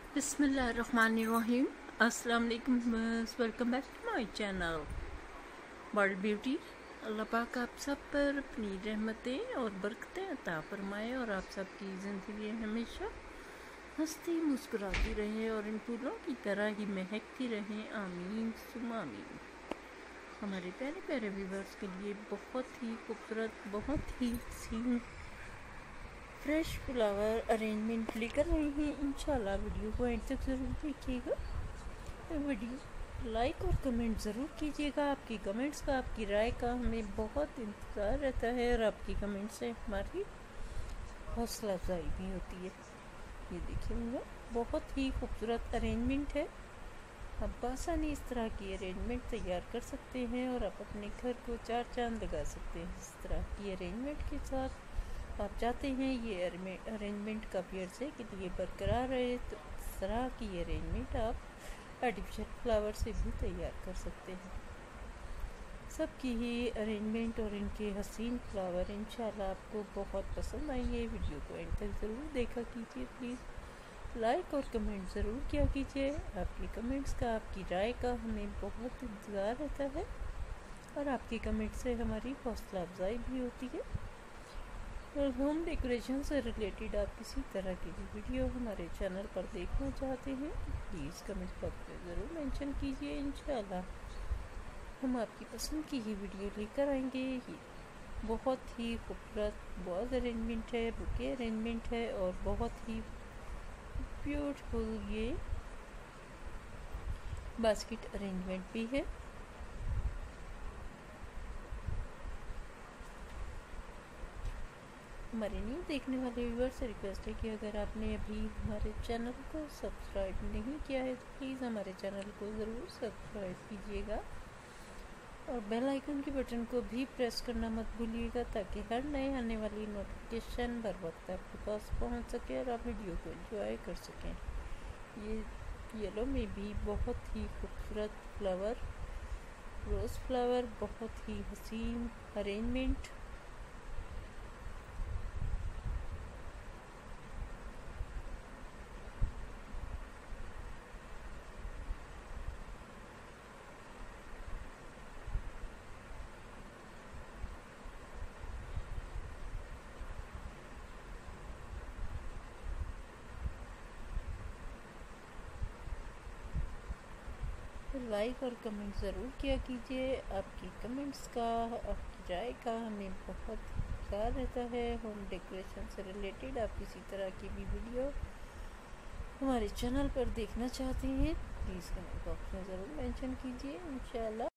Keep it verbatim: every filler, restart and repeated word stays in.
बिस्मिल्लाहिर्रहमानिर्रहीम। अस्सलाम वालेकुम। Welcome back to my channel World Beauty. अल्लाह पाक आप सब पर अपनी रहमतें और बरकतें अता फरमाए और आप सब की ज़िंदगी हमेशा हंसती मुस्कुराती रहे और इन फूलों की तरह ही महकती रहे। आमीन सुम आमीन। हमारे प्यारे प्यारे व्यूवर्स के लिए बहुत ही खूबसूरत, बहुत ही हसीन फ्रेश फ्लावर अरेंजमेंट लेकर रहे हैं। इंशाल्लाह वीडियो को एंड तक ज़रूर देखिएगा। वीडियो लाइक और कमेंट ज़रूर कीजिएगा। आपकी कमेंट्स का, आपकी राय का हमें बहुत इंतज़ार रहता है और आपकी कमेंट से हमारी हौसला अफजाई भी होती है। ये देखिए, बहुत ही खूबसूरत अरेंजमेंट है। आप बआसानी इस तरह की अरेंजमेंट तैयार कर सकते हैं और आप अपने घर को चार चांद लगा सकते हैं। इस तरह की अरेंजमेंट के साथ आप चाहते हैं ये अरेंजमेंट काफ़ी अर्से के लिए बरकरार रहे, तो इस तरह की अरेंजमेंट आप आर्टिफिशियल फ्लावर से भी तैयार कर सकते हैं। सबकी ही अरेंजमेंट और इनके हसीन फ्लावर इंशाल्लाह आपको बहुत पसंद आएंगे। वीडियो को एंड तक ज़रूर देखा कीजिए। प्लीज़ लाइक और कमेंट ज़रूर किया कीजिए। आपके कमेंट्स का, आपकी राय का हमें बहुत इंतज़ार रहता है और आपके कमेंट से हमारी हौसला अफजाई भी होती है। और होम डेकोरेशन से रिलेटेड आप किसी तरह की भी वीडियो हमारे चैनल पर देखना चाहते हैं, प्लीज़ कमेंट बॉक्स में ज़रूर मेंशन कीजिए। इंशाल्लाह हम आपकी पसंद की ही वीडियो लेकर आएंगे। ये बहुत ही खूबसूरत बॉज अरेंजमेंट है, बुके अरेंजमेंट है और बहुत ही ब्यूटीफुल ये बास्केट अरेंजमेंट भी है। हमारे न्यू देखने वाले व्यूअर्स से रिक्वेस्ट है कि अगर आपने अभी हमारे चैनल को सब्सक्राइब नहीं किया है तो प्लीज़ हमारे चैनल को ज़रूर सब्सक्राइब कीजिएगा और बेल आइकन के बटन को भी प्रेस करना मत भूलिएगा, ताकि हर नए आने वाली नोटिफिकेशन बर वक्त आपके पास पहुंच सके और आप वीडियो को एंजॉय कर सकें। ये येलो में भी बहुत ही खूबसूरत फ्लावर, रोज़ फ्लावर, बहुत ही हसीन अरेंजमेंट। लाइक और कमेंट ज़रूर किया कीजिए। आपकी कमेंट्स का, आपकी राय का हमें बहुत प्यार रहता है। होम डेकोरेशन से रिलेटेड आप किसी तरह की भी वीडियो हमारे चैनल पर देखना चाहते हैं, प्लीज़ कमेंट बॉक्स में ज़रूर मेंशन कीजिए। इंशाल्लाह